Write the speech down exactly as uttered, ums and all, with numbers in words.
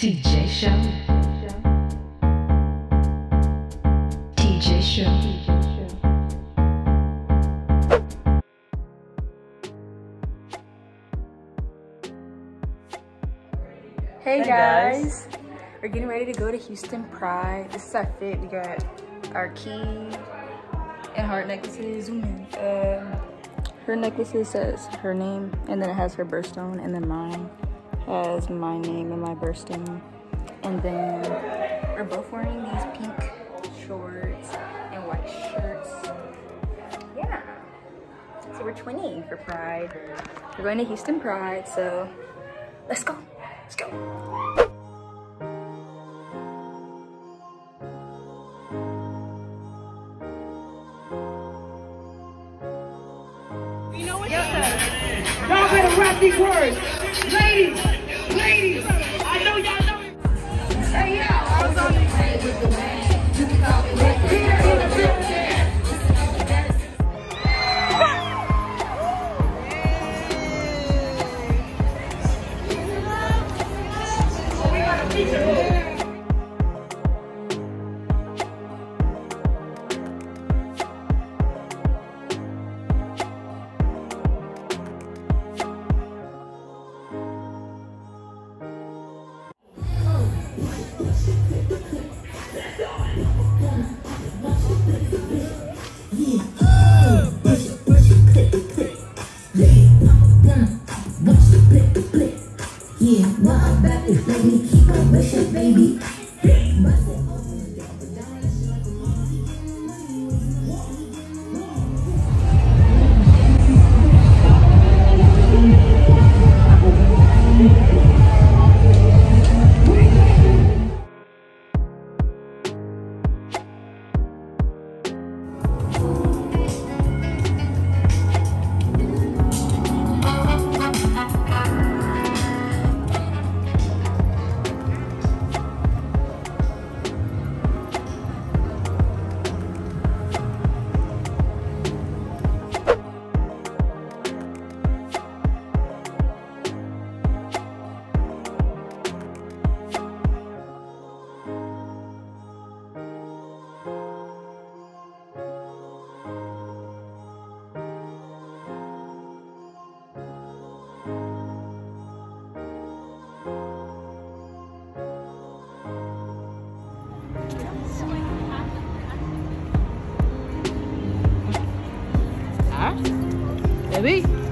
T J Show. T J Show. Hey, Hey guys. guys, we're getting ready to go to Houston Pride. This is our fit. We got our key and heart necklaces. Zoom in. Um, her necklaces says her name, and then it has her birthstone, and then mine has my name and my birthstone. And then we're both wearing these pink shorts and white shirts. Yeah. So we're twinning for Pride. We're going to Houston Pride, so let's go. Let's go. You know what? Yes, y'all better rap these words. Ladies, ladies, I know y'all know it. Hey, yeah, I was on the way with the man. You can call me right here in the building. We got a feature. Yeah, well, I'm back to baby, keep on wishing, baby. baby.